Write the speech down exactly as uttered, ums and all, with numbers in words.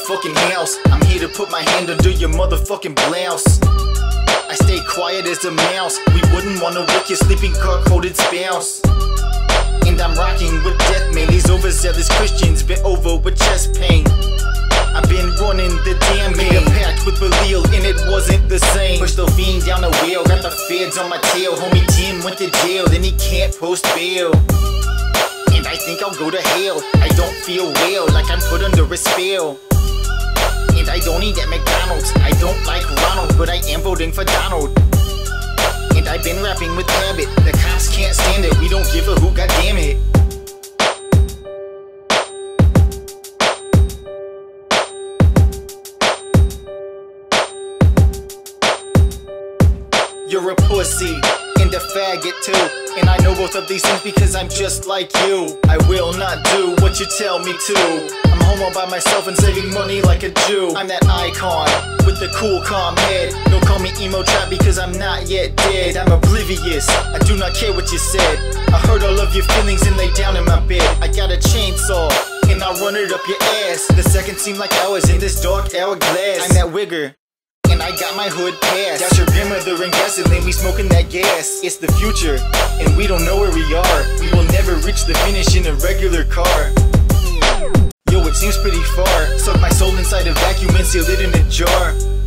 motherfucking house. I'm here to put my hand under your motherfucking blouse. I stay quiet as a mouse. We wouldn't wanna wake your sleeping cuckolded spouse. And I'm rocking with death, man. These overzealous Christians been over with chest pain. I've been running the damn game. Made a pact with Belial and it wasn't the same. Pushed the fiend down the wheel, got the feds on my tail. Homie Tim went to jail, then he can't post bail. And I think I'll go to hell. I don't feel well, like I'm put under a spell. And I don't eat at McDonald's. I don't like Ronald, but I am voting for Donald. And I've been rapping with Habit. The cops can't stand it, we don't give a who, goddammit. You're a pussy, and a faggot too. And I know both of these things because I'm just like you. I will not do what you tell me to. I'm home all by myself and saving money like a Jew. I'm that icon with the cool calm head. Don't call me emo trap because I'm not yet dead. I'm oblivious, I do not care what you said. I heard all of your feelings and lay down in my bed. I got a chainsaw and I'll run it up your ass. The second seemed like I was in this dark hourglass. I'm that wigger, and I got my hood pass. That's your grandmother and gasoline, we smoking that gas. It's the future, and we don't know where we are. We will never reach the finish in a regular car. Yo, it seems pretty far. Suck my soul inside a vacuum and seal it in a jar.